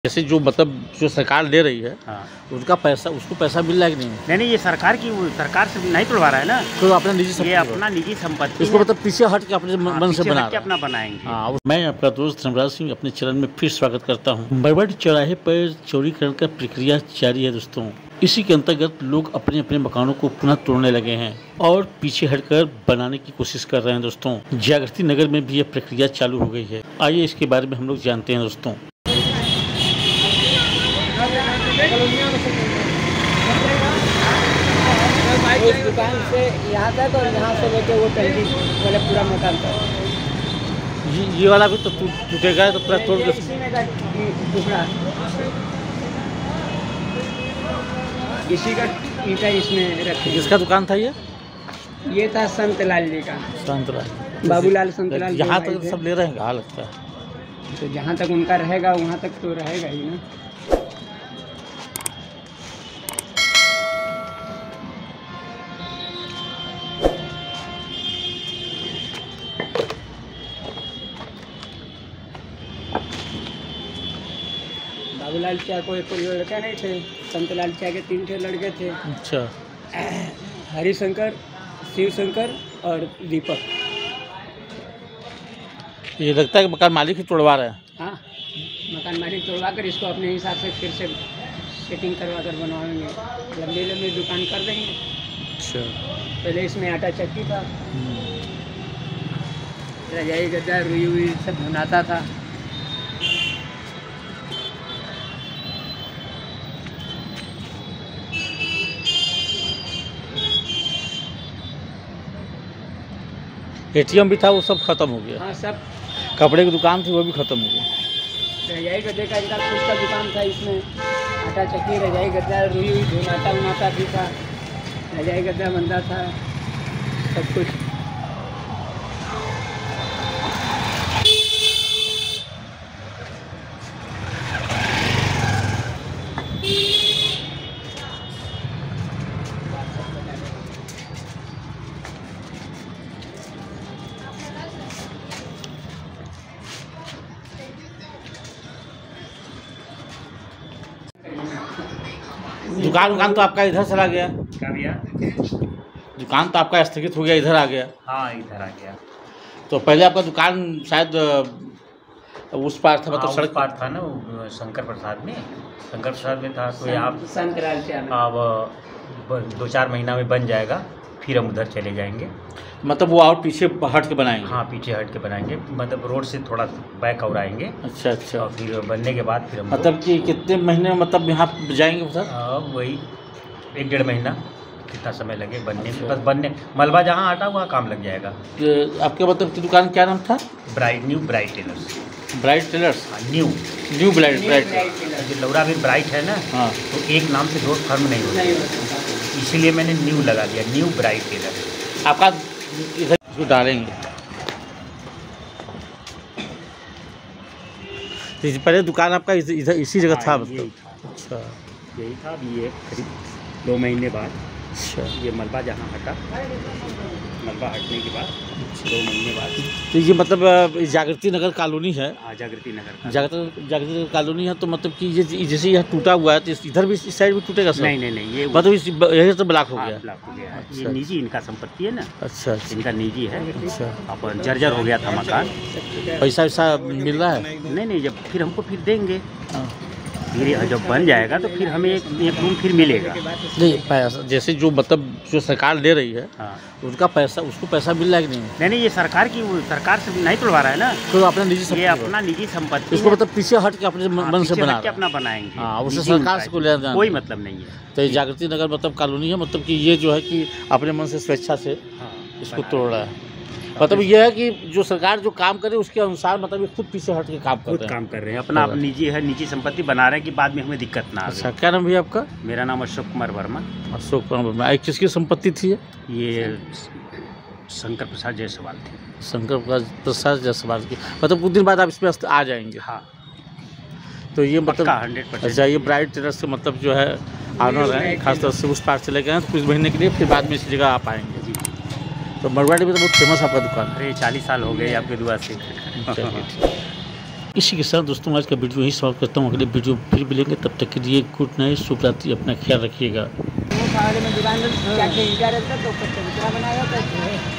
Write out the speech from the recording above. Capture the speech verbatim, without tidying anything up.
जैसे जो मतलब जो सरकार दे रही है, हाँ। उनका पैसा उसको पैसा मिल रहा है कि नहीं? नहीं नहीं, ये सरकार की सरकार से नहीं तुड़वा रहा है ना, तो अपना निजी संपत्ति, ये अपना निजी संपत्ति इसको मतलब पीछे हट के अपने हाँ, मन से बना के अपना बनाएंगे। हाँ, मैं आपका दोस्त धर्मराज सिंह अपने चैनल में फिर स्वागत करता हूँ। बरवाडीह चौराहे पर चौड़ीकरण का प्रक्रिया जारी है दोस्तों। इसी के अंतर्गत लोग अपने अपने मकानों को पुनः तोड़ने लगे हैं और पीछे हटकर बनाने की कोशिश कर रहे हैं दोस्तों। जागृति नगर में भी यह प्रक्रिया चालू हो गई है। आइए इसके बारे में हम लोग जानते हैं दोस्तों। उस दुकान से यहाँ तक और यहाँ से लेके वो टंकी वाले पूरा मकान तक। ये ये वाला भी तो टूटेगा तो पूरा तोड़ के दूसरा इसी का ईंटा इसमें रखे। किसका दुकान था ये? ये था संत लाल जी का। संत लाल बाबूलाल संत लाल। यहाँ तक सब ले रहे हैं, कहाँ लगता है? तो जहाँ तक उनका रहेगा वहाँ तक तो रहेगा ही ना। बाबूलाल चा कोई कोई लड़का नहीं थे, संत लाल चा के तीन ठे लड़के थे। अच्छा। हरिशंकर, शिव शंकर और दीपक। ये लगता है कि मकान मालिक ही तोड़वा रहे हैं। हाँ, मकान मालिक तोड़वा कर इसको अपने हिसाब से फिर से सेटिंग करवा कर बनवाएंगे, लंबी लंबी दुकान कर देंगे। अच्छा। पहले इसमें आटा चक्की था, रजाई गद्दा रुई हुई सब बनाता था। एटीएम भी था, वो सब खत्म हो गया। हाँ, सब। कपड़े की दुकान थी वो भी खत्म हो गई। रजाई गद्दे का इनका खुद का दुकान था, इसमें आटा चक्की रजाई गद्दा रुई हुई धुनाता उनाता भी था, रजाई गद्दा बनता था, सब कुछ। दुकान दुकान तो आपका इधर चला गया। क्या भैया? दुकान तो आपका स्थगित हो गया, इधर आ गया। हाँ, इधर आ गया। तो पहले आपका दुकान शायद उस पार था, मतलब सड़क पार था ना, वो शंकर प्रसाद में शंकर प्रसाद में था। तो आप संत लाल चा में अब दो चार महीना में बन जाएगा, फिर हम उधर चले जाएंगे। मतलब वो और पीछे हट के बनाएंगे? हाँ, पीछे हट के बनाएंगे, मतलब रोड से थोड़ा बैक और आएंगे। अच्छा अच्छा। और फिर बनने के बाद फिर हम मतलब कि कितने महीने में मतलब यहाँ जाएंगे सर? अब वही एक डेढ़ महीना कितना समय लगे बनने में, बस बनने मलबा जहाँ हटा वहाँ काम लग जाएगा। आपके मतलब की दुकान क्या नाम था? Bright new bright tailors. Bright tailors? New new bright bright जो लौरा भी ब्राइट है ना। हाँ, तो एक नाम से दो फर्म नहीं होता, इसीलिए मैंने न्यू लगा दिया, न्यू ब्राइट टेलर। आपका इधर इसको डालेंगे। तो पहले दुकान आपका इधर इसी जगह था मतलब? अच्छा, यही था। अभी ये करीब दो महीने बाद, अच्छा, ये मलबा जहाँ हटा, मलबा हटने के बाद दो महीने बाद। तो ये मतलब जागृति नगर कॉलोनी है? हाँ, जागृति नगर जागृति जागृति नगर कॉलोनी है। तो मतलब कि ये जैसे यह टूटा हुआ है तो इधर भी इस साइड भी टूटेगा सर? नहीं नहीं नहीं, ये मतलब इस यही तो ब्लॉक हो गया? ब्लॉक हो गया है। अच्छा। ये निजी इनका संपत्ति है ना। अच्छा अच्छा। इनका निजी है। अच्छा। अब जर्जर हो गया था मकान। पैसा वैसा मिल रहा है? नहीं नहीं, जब फिर हमको फिर देंगे, हाँ। फिर जब बन जाएगा तो फिर हमें एक, एक रूम फिर मिलेगा। नहीं, पैसा जैसे जो मतलब जो सरकार दे रही है, हाँ, उनका पैसा उसको पैसा मिल रहा है कि नहीं? नहीं नहीं, ये सरकार की सरकार से नहीं तुड़वा रहा है ना, तो अपना निजी संपत्ति, ये अपना निजी संपत्ति इसको मतलब पीछे हट के अपने मन से बना के अपना बनाएंगे। हाँ, उससे सरकार से कोई लेना कोई मतलब नहीं है। तो ये जागृति नगर मतलब कॉलोनी है, मतलब कि ये जो है कि अपने मन से स्वेच्छा से हाँ, इसको तोड़ रहा है। मतलब ये है कि जो सरकार जो काम करे उसके अनुसार मतलब ये खुद पीछे हट के काम कर खुद रहे हैं। काम कर रहे हैं, अपना निजी है, निजी संपत्ति बना रहे हैं कि बाद में हमें दिक्कत ना आए। अच्छा, क्या नाम भैया आपका? मेरा नाम अशोक कुमार वर्मा। अशोक कुमार वर्मा। एक किसकी संपत्ति थी? ये शंकर प्रसाद जायसवाल थे। शंकर प्रसाद जायसवाल की। मतलब कुछ दिन बाद आप इसमें आ जाएंगे? हाँ। तो ये मतलब हंड्रेड परसेंट। अच्छा, ये ब्राइट टेलर्स से मतलब जो है ऑनर है, खासतौर से उस पार्ट से लेकर आए कुछ महीने के लिए, फिर बाद में इसी जगह आप आएंगे। जी। तो बरवाडीह में तो बहुत फेमस आपका दुकान? अरे चालीस साल हो गए आपके दुआ से। चलिए ठीक। इसी के साथ दोस्तों आज का वीडियो यही समाप्त करता हूँ। अगले वीडियो फिर मिलेंगे, तब तक के लिए गुड नाइट, शुभ रात्रि, अपना ख्याल रखिएगा। में दुकान में क्या क्या रहता तो बनाया था।